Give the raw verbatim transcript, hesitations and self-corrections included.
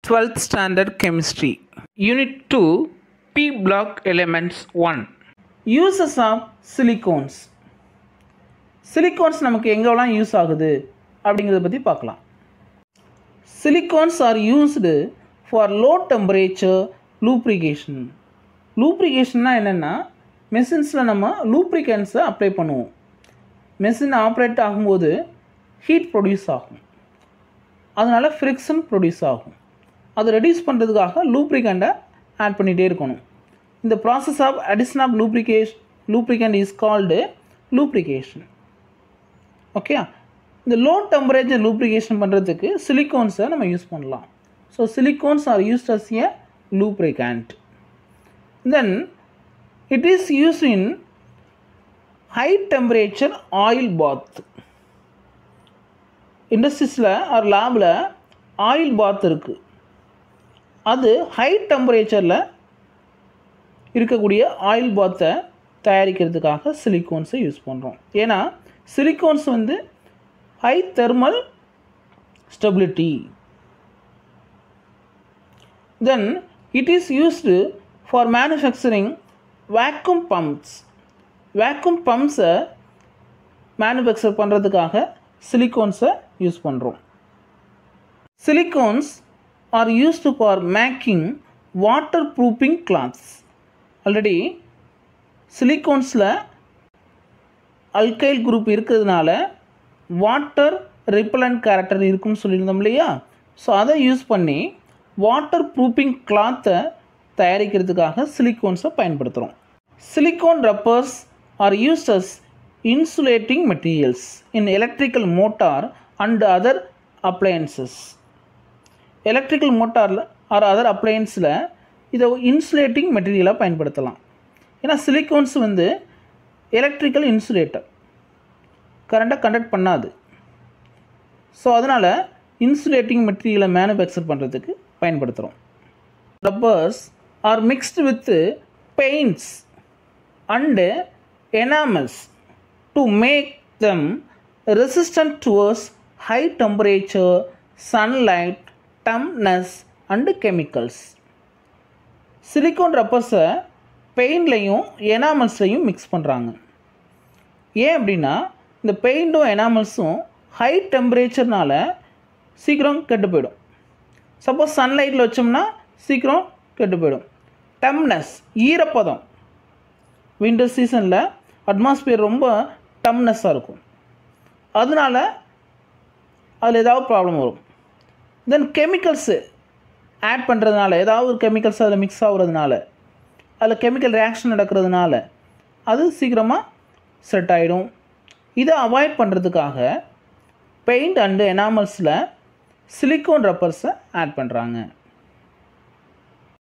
twelfth Standard Chemistry Unit two P Block Elements one Uses of Silicones Silicones நமக்கு எங்கெல்லாம் use ஆகுது அப்படிங்கிறத பற்றி பார்க்கலாம். Silicones are used for low temperature lubrication. Lubricationனா என்னென்னா மெஷின்ஸில் நம்ம லூப்ரிகன்ஸை அப்ளை பண்ணுவோம். மெஷின் ஆப்ரேட் ஆகும்போது ஹீட் ப்ரொடியூஸ் ஆகும், அதனால் ஃப்ரிக்ஷன் ப்ரொடியூஸ் ஆகும். அதை ரெடியூஸ் பண்ணுறதுக்காக லூப்ரிகண்ட்டை ஆட் பண்ணிகிட்டே இருக்கணும். இந்த process of addition of lubrication lubricant is called lubrication. Okay, இந்த லோ டெம்பரேச்சர் லூப்ரிகேஷன் பண்ணுறதுக்கு சிலிக்கோன்ஸை நம்ம யூஸ் பண்ணலாம். So silicones are used as a lubricant. Then it is used in high temperature oil bath. இண்டஸ்ட்ரீஸில் or லேபில் oil bath இருக்குது, அது high டெம்பரேச்சரில் இருக்கக்கூடிய ஆயில் பாத்தை தயாரிக்கிறதுக்காக சிலிக்கோன்ஸை யூஸ் பண்ணுறோம். ஏன்னா சிலிக்கோன்ஸ் வந்து high thermal stability. Then it is used for manufacturing vacuum pumps. Vacuum பம்ப்ஸை மேனுஃபேக்சர் பண்ணுறதுக்காக சிலிக்கோன்ஸை யூஸ் பண்ணுறோம். Silicones are used for making waterproofing cloths. Already சிலிக்கோன்ஸில் அல்கைல் குரூப் இருக்கிறதுனால வாட்டர் ரிப்பலண்ட் கேரக்டர் இருக்குன்னு சொல்லியிருந்தோம் இல்லையா? ஸோ அதை யூஸ் பண்ணி வாட்டர் ப்ரூஃபிங் கிளாத்தை தயாரிக்கிறதுக்காக சிலிக்கோன்ஸை பயன்படுத்துகிறோம். Silicone rubbers are used as insulating materials in electrical motor and other appliances. Electrical மோட்டாரில் ஆர் அதர் அப்ளையன்ஸில் இதை இன்சுலேட்டிங் மெட்டீரியலாக பயன்படுத்தலாம். ஏன்னா சிலிக்கோன்ஸ் வந்து எலக்ட்ரிக்கல் இன்சுலேட்டர், கரண்ட்டை கண்டக்ட் பண்ணாது. ஸோ அதனால் இன்சுலேட்டிங் மெட்டீரியலை மேனுஃபேக்சர் பண்ணுறதுக்கு பயன்படுத்துகிறோம். Rubbers are mixed with paints and enamels to make them resistant towards high temperature, sunlight, dampness and chemicals. Silicone ரப்பர்ஸை பெயிண்ட்லையும் எனாமல்ஸ்லையும் மிக்ஸ் பண்ணுறாங்க. ஏன் அப்படின்னா இந்த பெயிண்ட்டும் எனாமல்ஸும் ஹை டெம்பரேச்சர்னால் சீக்கிரம் கெட்டு போயிடும். சப்போஸ் சன்லைட்டில் வச்சோம்னா சீக்கிரம் கெட்டு போயிடும். டம்னஸ், ஈரப்பதம், வின்டர் சீசனில் அட்மாஸ்பியர் ரொம்ப டம்னஸ்ஸாக இருக்கும், அதனால் அதில் ஏதாவது ப்ராப்ளம் வரும். தென் கெமிக்கல்ஸு ஆட் பண்ணுறதுனால, ஏதாவது ஒரு கெமிக்கல்ஸ் அதில் மிக்ஸ் ஆகுறதுனால, அதில் கெமிக்கல் ரியாக்ஷன் நடக்கிறதுனால அது சீக்கிரமாக செட் ஆகிடும். இதை அவாய்ட் பண்ணுறதுக்காக பெயிண்ட் அண்டு எனாமல்ஸில் சிலிக்கோன் ரப்பர்ஸை ஆட் பண்ணுறாங்க.